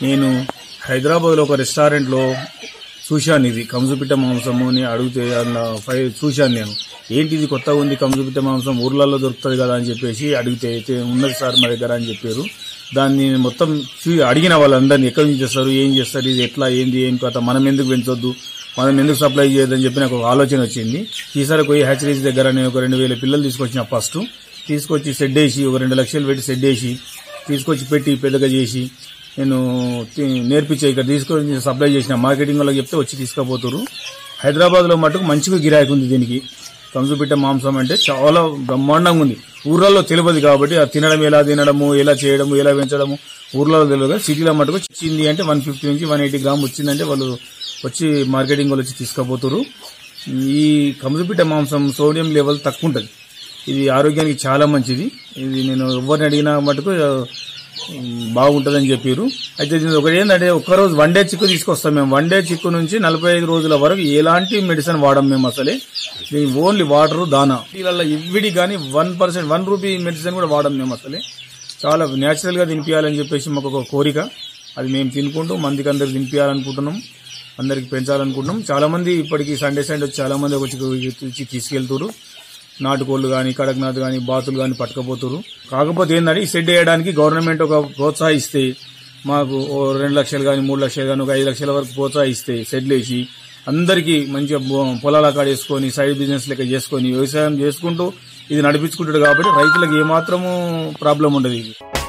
నేను హైదరాబాద్లో ఒక రెస్టారెంట్లో చూశాను, ఇది కంజుపిట్ట మాంసము అని అడిగితే అందులో చూశాను నేను. ఏంటి ఇది కొత్తగా ఉంది, కంజుపిట్ట మాంసం ఊర్లలో దొరుకుతుంది కదా అని చెప్పేసి అడిగితే అయితే ఉన్నది సార్ మా దగ్గర అని చెప్పారు. దాన్ని మొత్తం అడిగిన వాళ్ళందరినీ ఎక్కడి నుంచి చేస్తారు, ఏం చేస్తారు, ఇది ఎట్లా ఏంది ఏం కథ, మనం ఎందుకు పెంచొద్దు, మనం ఎందుకు సప్లై చేయొద్దని చెప్పి నాకు ఒక ఆలోచన వచ్చింది. ఈసారి పోయి హ్యాచరీస్ దగ్గర నేను ఒక 2000 పిల్లలు తీసుకొచ్చిన. ఫస్ట్ తీసుకొచ్చి షెడ్ వేసి ఒక 2 లక్షలు పెట్టి షెడ్ వేసి తీసుకొచ్చి పెట్టి పెద్దగా చేసి నేను నేర్పించే ఇక్కడ తీసుకొని సప్లై చేసిన. మార్కెటింగ్ వాళ్ళకి చెప్తే వచ్చి తీసుకుపోతారు. హైదరాబాద్లో మటుకు మంచిగా గిరాకీ ఉంది దీనికి. కంజుపిట్ట మాంసం అంటే చాలా బ్రహ్మాండంగా ఉంది. ఊర్లలో తెలియదు కాబట్టి ఆ తినడం, ఎలా తినడము, ఎలా చేయడము, ఎలా పెంచడము ఊర్లలో తెలియదు. సిటీలో మటుకు వచ్చింది అంటే 150 నుంచి 180 గ్రాములు వచ్చిందంటే వాళ్ళు వచ్చి మార్కెటింగ్ వాళ్ళు వచ్చి తీసుకుపోతారు. ఈ కంజుపిట్ట మాంసం సోడియం లెవెల్ తక్కువ ఉంటుంది. ఇది ఆరోగ్యానికి చాలా మంచిది. ఇది నేను ఎవరిని అడిగినా మటుకు బాగుంటుందని చెప్పారు. అయితే ఒకటి ఏంటంటే ఒక్కరోజు 1 డే చిక్కు తీసుకొస్తాం మేము. 1 డే చిక్కు నుంచి 45 రోజుల వరకు ఎలాంటి మెడిసిన్ వాడడం మేము. అసలే ఓన్లీ వాటర్, దానా, వీళ్ళ ఇవిడి కానీ 1% 1 రూపీ మెడిసిన్ కూడా వాడడం మేము. అసలే చాలా న్యాచురల్ గా తినిపించాలని చెప్పేసి మాకు ఒక కోరిక. అది మేము తినుకుంటూ మందికి అందరికి తినిపించాలనుకుంటున్నాం, అందరికి పెంచాలనుకుంటున్నాం. చాలా మంది ఇప్పటికీ సండే వచ్చి చాలా మంది వచ్చి తీసుకెళ్తారు. నాటుకోళ్లు కానీ, కడక్నాథ్ కానీ, బాతులు కానీ పట్టుకపోతారు. కాకపోతే ఏంటంటే ఈ షెడ్ వేయడానికి గవర్నమెంట్ ఒక ప్రోత్సహిస్తే మాకు 2 లక్షలు కానీ 3 లక్షలు కానీ ఒక 5 లక్షల వరకు ప్రోత్సహిస్తే షెడ్లు వేసి అందరికీ మంచిగా పొలాల కాడ వేసుకొని సైడ్ బిజినెస్ లెక్క చేసుకొని వ్యవసాయం చేసుకుంటూ ఇది నడిపించుకుంటాడు. కాబట్టి రైతులకు ఏమాత్రము ప్రాబ్లం ఉండదు. ఇది